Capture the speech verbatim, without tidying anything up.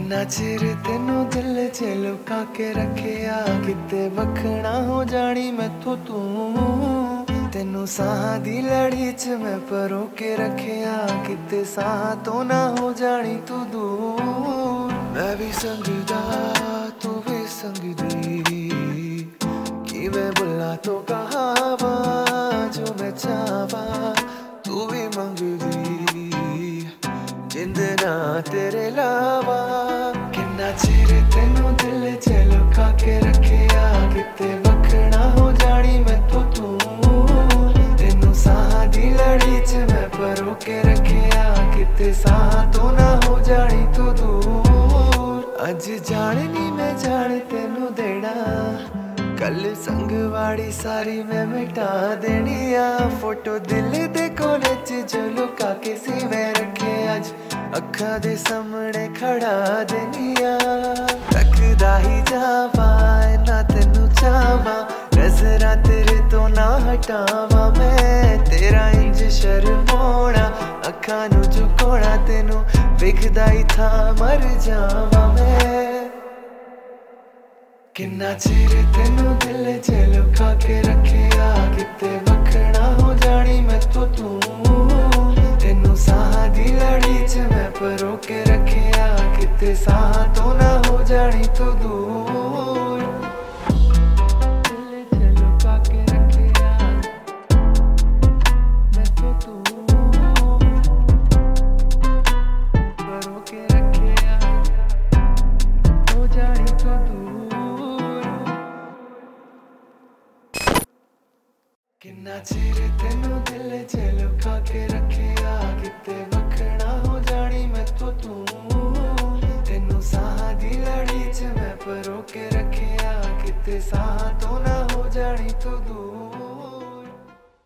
किन्ना चिर तेनू दिल च लुका के रखिया, किते वखना हो जानी मैथों तू। तेनू साह दी लड़ी च मैं परो के रखिया, किते साह तो ना हो जानी तू दूर। मैं भी संगदा तू भी संगदी, कि मैं बुला तो कहावा जो मैं चाहवा तू भी मंगदी, जिंद ना तेरे लावा। किन्ना चिर तेनू दिल च लुका के रखिया, किते वखना हो जानी मैथों तू। तेनू साह दी लड़ी च मैं परो के रखिया, किते साह तो ना हो जानी तू दूर। अज जानी मैं जान तेनू देना, कल संगवाड़ी सारी मैं मिटा देनी आ। फोटो दिल दे कोने च जो लुका के सी मैं रखे, अज अखा दे सामने खड़ा देनी आ। तकदा ही जावा ना तेनू चावा, नजरा तेरे तो ना हटावा मैं। तेरा इंज शर्मोना अखा नू झुकोना, तेनू वेखदा ही था मर जावा मैं। किन्ना चिर तेनू दिल च लुका के रखिया, किते वखना हो जानी मैथों तू। तेनू साह दी लड़ी च मैं परो के रखिया, किते साह तो ना हो जानी तू दूर। दिल च लुका के रखिया मैथों तू, परो के रखिया हो जानी तू दूर। किन्ना चिर तेनू दिल च लुका के रखिया, किते वखना हो जानी मैथों तू। तेनू साह दी लड़ी च मैं परो के रखिया, किते साह तो ना हो जानी तू दूर।